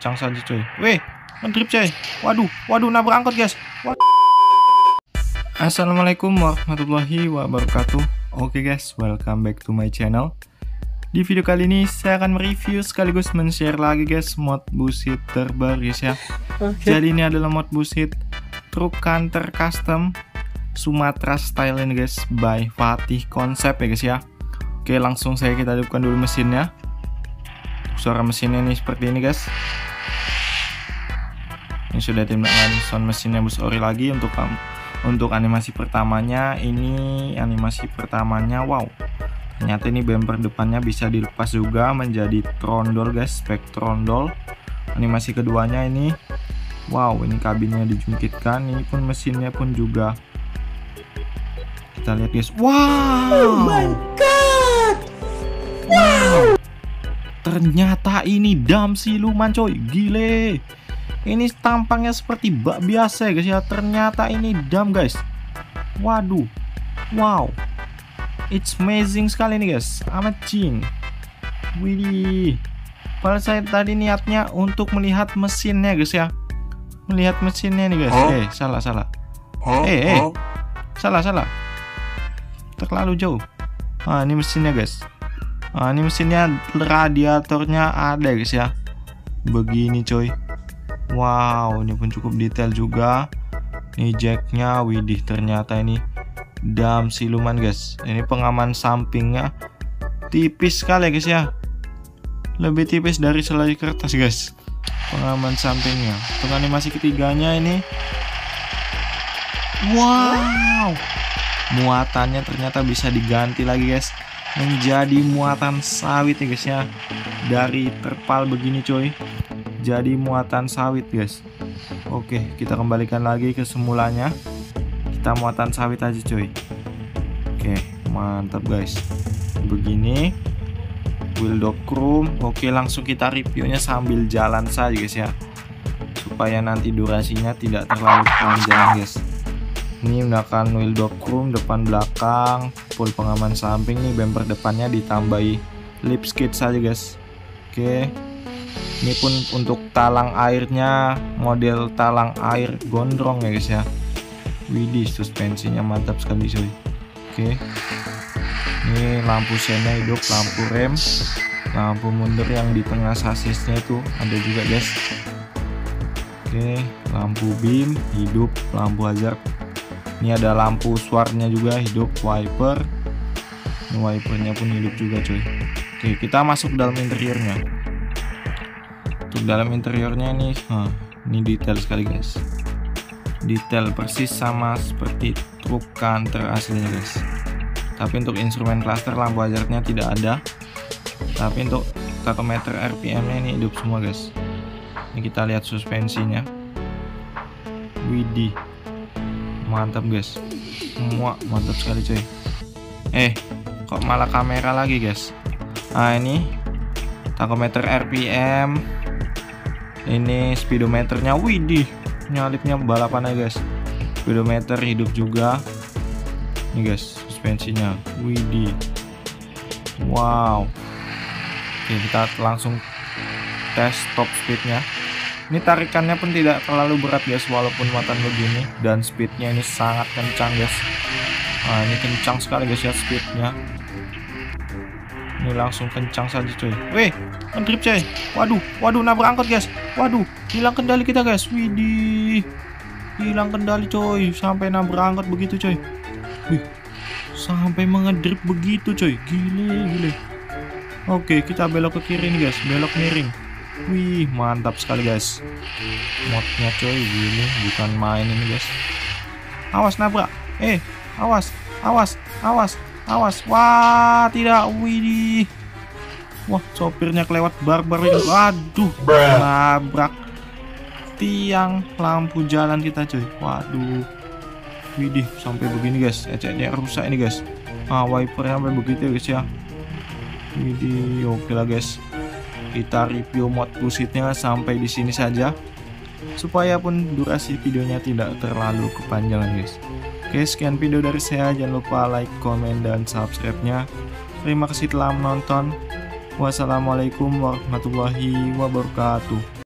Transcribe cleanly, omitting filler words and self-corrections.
kencang saja coy. Weh, ngedrip coy. Waduh, nabrak angkot guys. Assalamualaikum warahmatullahi wabarakatuh. Oke guys, welcome back to my channel. Di video kali ini saya akan mereview sekaligus men-share lagi guys mod bullshit terbaru guys ya. Jadi ini adalah mod bullshit truk canter custom Sumatera style ini guys by Fatih Konsep ya guys ya. Oke, langsung saya kita hidupkan dulu mesinnya. Suara mesinnya ini seperti ini guys. Ini sudah tindakan sound mesinnya bus ori lagi untuk animasi pertamanya. Ini animasi pertamanya, wow, ternyata ini bumper depannya bisa dilepas juga menjadi trondol guys, spek trondol. Animasi keduanya ini, wow, ini kabinnya dijungkitkan. Ini pun mesinnya pun juga kita lihat guys. Wow, oh my god, wow, ternyata ini dam siluman coy, gile. Ini tampangnya seperti bak biasa ya guys ya, ternyata ini dam guys. Waduh, wow, it's amazing sekali nih guys, amazing. Widih, padahal saya tadi niatnya untuk melihat mesinnya guys ya, melihat mesinnya nih guys. Salah, salah, terlalu jauh. Ini mesinnya guys. Ini mesinnya, radiatornya ada guys ya, begini coy. Wow, ini pun cukup detail juga. Ini jacknya, widih, ternyata ini dam siluman guys. Ini pengaman sampingnya tipis sekali guys ya, lebih tipis dari selai kertas guys pengaman sampingnya. Untuk animasi ketiganya ini, wow, muatannya ternyata bisa diganti lagi guys menjadi muatan sawit ya guys ya. Dari terpal begini coy, jadi muatan sawit guys. Oke, kita kembalikan lagi ke semulanya. Kita muatan sawit aja coy. Oke, mantap guys, begini wheel dog chrome. Oke, langsung kita reviewnya sambil jalan saja guys ya, supaya nanti durasinya tidak terlalu panjang guys. Ini menggunakan wheel dog chrome depan belakang, full pengaman samping. Nih bumper depannya ditambahi lip skid saja guys. Oke, ini pun untuk talang airnya model talang air gondrong ya guys ya. Widih, suspensinya mantap sekali coy. Oke, ini lampu sennya hidup, lampu rem, lampu mundur yang di tengah sasisnya itu ada juga guys. Oke, lampu beam hidup, lampu hazard. Ini ada lampu suaranya juga hidup, wiper. Ini wipernya pun hidup juga coy. Oke, kita masuk dalam interiornya. Untuk dalam interiornya ini, ini detail sekali guys. Detail persis sama seperti truk canter aslinya guys. Tapi untuk instrumen cluster, lampu hazardnya tidak ada. Tapi untuk tachometer RPM-nya ini hidup semua guys. Ini kita lihat suspensinya. Widih, mantap guys, semua mantap sekali coy. Kok malah kamera lagi guys. Ini tachometer RPM, ini speedometernya, widih, nyalipnya balapan aja guys. Speedometer hidup juga. Ini guys, suspensinya, widih, wow. Oke, kita langsung tes top speednya. Ini tarikannya pun tidak terlalu berat guys, walaupun muatan begini, dan speednya ini sangat kencang guys. Ini kencang sekali guys ya speednya. Ini langsung kencang saja coy. Weh, ngedrip coy. Waduh, nabrak angkot guys. Waduh, hilang kendali kita guys. Widih, hilang kendali coy, sampai nabrak angkot begitu coy. Wih, sampai mengedrip begitu coy, gile. Oke, kita belok ke kiri nih guys, belok miring. Wih, mantap sekali guys modnya coy, gini bukan main ini guys. Awas nabrak, awas. Wah, tidak, widih. Wah, sopirnya kelewat barbar ini. Waduh, nabrak tiang lampu jalan kita coy. Waduh, widih, sampai begini guys, eceknya rusak ini guys. Wipernya sampai begitu guys ya. Widih, oke lah guys. Kita review mod bullshitnya sampai di sini saja, supaya pun durasi videonya tidak terlalu kepanjangan guys. Oke, sekian video dari saya. Jangan lupa like, komen, dan subscribe-nya. Terima kasih telah menonton. Wassalamualaikum warahmatullahi wabarakatuh.